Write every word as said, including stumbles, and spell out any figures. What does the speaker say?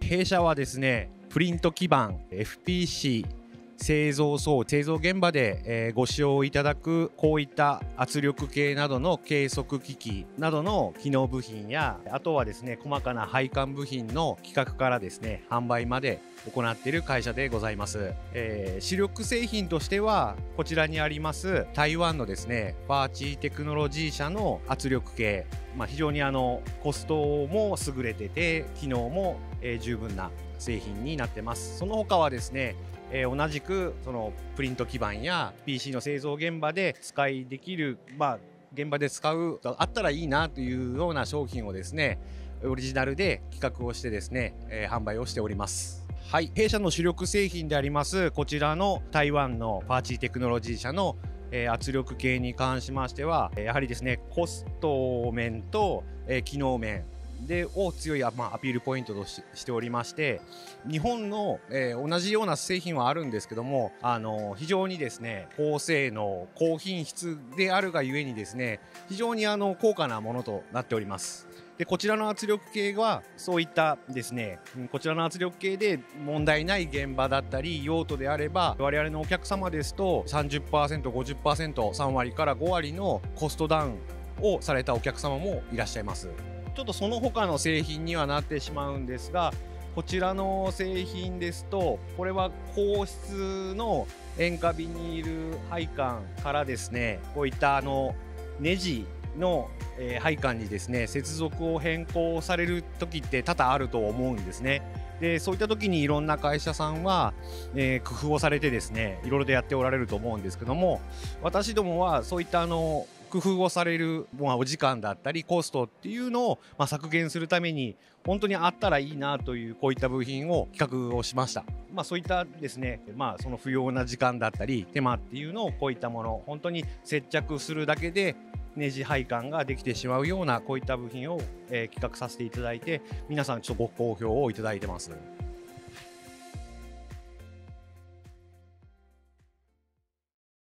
弊社はですね、プリント基板 エフピーシー製造層製造現場で、えー、ご使用いただくこういった圧力計などの計測機器などの機能部品や、あとはですね細かな配管部品の企画からですね販売まで行っている会社でございます。えー、主力製品としてはこちらにあります台湾のですねファーチーテクノロジー社の圧力計、まあ、非常にあのコストも優れてて機能も、えー、十分な製品になってます。その他はですねえー、同じくそのプリント基板や ピーシー の製造現場で使いできる、まあ、現場で使うあったらいいなというような商品をですねオリジナルで企画をしてですね、えー、販売をしております。はい、弊社の主力製品でありますこちらの台湾のファーチーテクノロジー社のえー、圧力計に関しましてはやはりですねコスト面と、えー、機能面でを強い、まあ、アピールポイントと し, しておりまして、日本の、えー、同じような製品はあるんですけども、あの非常にですね高性能高品質であるがゆえにですね非常にあの高価なものとなっております。でこちらの圧力計はそういったですねこちらの圧力計で問題ない現場だったり用途であれば我々のお客様ですと さんじゅっパーセント、ごじゅっパーセント、さん割からご割のコストダウンをされたお客様もいらっしゃいます。ちょっとその他の製品にはなってしまうんですが、こちらの製品ですとこれは硬質の塩化ビニール配管からですねこういったあのネジの、えー、配管にですね接続を変更される時って多々あると思うんですね。でそういった時にいろんな会社さんは、えー、工夫をされてですねいろいろとやっておられると思うんですけども、私どもはそういったあの工夫をされる、まあ、お時間だったりコストっていうのを、まあ、削減するために本当にあったらいいなというこういった部品を企画をしました。まあ、そういったですね、まあ、その不要な時間だったり手間っていうのをこういったもの本当に接着するだけでネジ配管ができてしまうようなこういった部品を、えー、企画させていただいて皆さんちょっとご好評をいただいてます。